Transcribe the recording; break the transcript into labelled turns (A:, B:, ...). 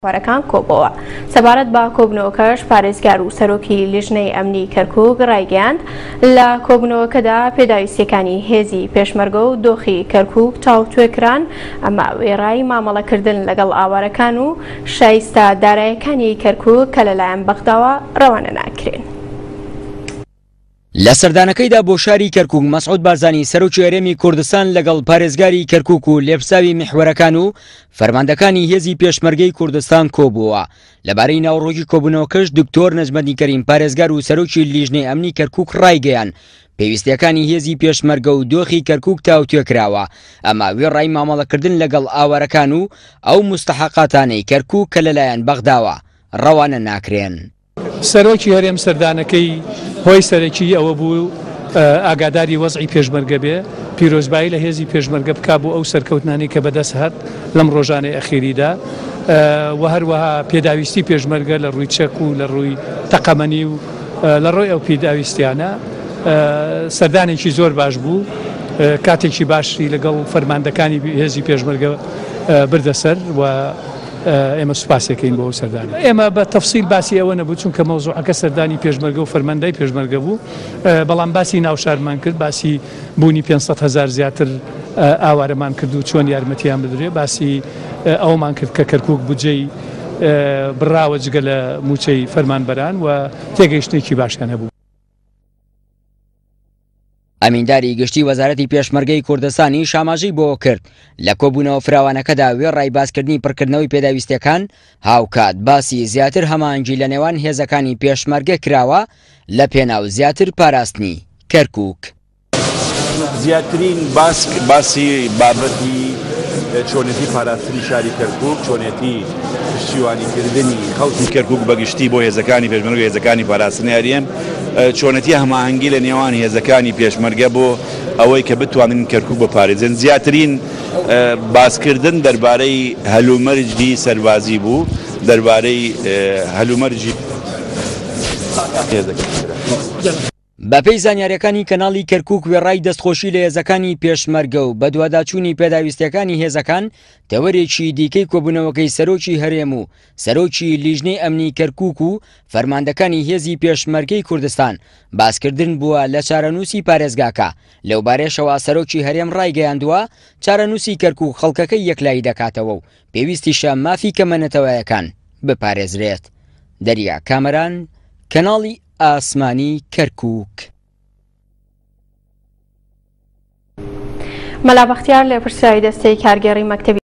A: وەرەکان کۆبەوە. سەبارەت بە کۆبنەوەکەش پارێزگار و سەرۆکی لیژنەی ئەمنی کەرکووک ڕایگەیاند لە کۆبنەوەکەدا پێداویستیەکانی هێزی پێشمەرگە و دۆخی کەرکووک چاوتوێکران، ئەمە وێڕای مامەڵەکردن لەگەڵ ئاوارەکان و شایستە داراییەکانی کەرکووک کە لەلایەن بەغداوە ڕەوانە ناکرێن.
B: لە سەردانەکەیدا بۆ شاری کەرکووک مەسعود بارزانی سەرۆکی هەرێمی کوردستان لەگەڵ پارێزگاری کەرکووک و لێپرساوی میحوەرەکان و فەرماندەکانی هێزی پێشمەرگەی کوردستان کۆبووە. لەبارەی ناوڕۆکی کۆبوونەوەکەش دکتۆر نەجمەدی کەریم پارێزگار و سەرۆکی لیژنەی ئەمنی کەرکووک ڕایگەیان پێویستیەکانی هێزی پێشمەرگە و دۆخی کەرکووک تاوتوێکراوە، ئەمە وێڕای مامەڵەکردن لەگەڵ ئاوارەکان و ئەو مستەحەقاتانەی کەرکووک کە لەلایەن بەغداوە ڕەوانە ناکرێن.
C: سەرۆکی هەرێم سەردانەکەی هۆی سەرەکی ئەوە بوو ئاگاداری وەزعی پێشمەرگە بێ، پیرۆزبایی لە هێزی پێشمەرگە بکا بۆ ئەو سەرکەوتنانی کە بەدەست هات لەم ڕۆژانەی ئەخیریدا، و هەروەها پێداویستی پێشمەرگە لە ڕووی چەک و لە ڕووی تەقەمەنی و لە ڕۆی ئەو پێداویستیانە سەردانێکی زۆر باش بوو، کاتێکی باشی لەگەڵ فەرماندەکانی هێزی پێشمەرگە بردەسەر و ئێمە سوپاسەکەین بۆ سەردانی. ئێمە بە تەفسیل باسی ئەوە نەبوو چونکە مەوزوعەکە سەردانی پێشمەرگە و فەرماندەی پێشمەرگە بوو، بەڵام باسی ناوشارمان کرد، باسی بوونی 500,000 زیاتر ئاوارەمان کرد و چۆن یارمەتیان بدرێ، باسی ئەومان کرد کە کەرکووک بودجەی بڕاوە جگە لە موچەی فەرمانبەران و تێگەیشتێکی باشیان هەبوو.
B: ئەمینداری گشتی وەزارەتی پێشمەرگەی کوردستانی شاماژەی بۆ کرد لە کۆبوونەوە فراوانەکەدا وێڕای باسکردنی پڕکردنەوەی پێداویستەکان هاوکات باسی زیاتر هەماهەنگی لە نێوان هێزەکانی پێشمەرگە کراوە لە پێناو زیاتر پاراستنی کەرکووک.
D: زیاترین باسی بابەتی چۆنێتی پاراستنی شاری کەرکووک، چۆنێتی پشتیوانیکردنی خەڵکی کەرکووک بەگشتی بۆ هێزەکانی پێشمەرگە و هێزەکانی پاراستنی هەرێم، چۆنەتی هەماهەنگی لە نێوان هێزەکانی پێشمەرگە بۆ ئەوەی کە بتوانن کەرکووک بپارێزن. زیاترین باسکردن دەربارەی هەلومەرجی سەربازی بوو، دەربارەی هەلومەرجی
B: بەپێی زانیاریەکانی کەناڵی کەرکووک وێڕای دەستخۆشی لە هێزەکانی پێشمەرگە و بە دوواداچوونی پێداویستەکانی هێزەکان تەوەرێکی دیکەی کۆبوونەوەکەی سەرۆکی هەرێم و سەرۆکی لیژنەی ئەمنی کەرکووک و فەرماندەکانی هێزی پێشمەرگەی کوردستان باسکردن بووە لە چارەنووسی پارێزگاکە. لەو بارێشەوە سەرۆکی هەرێم ڕایگەیاندووە چارەنووسی کەرکووک خەڵکەکەی یەکلایی دەکاتەوە و پێویستیشە مافی کەمەنەتەوەیەکان بپارێزرێت. دەریا کامەران، کەناڵی ئاسمانی کەرکووک.
A: مەلا بەختیار لێپرسرای دەستەی کارگێڕی مەکتەبی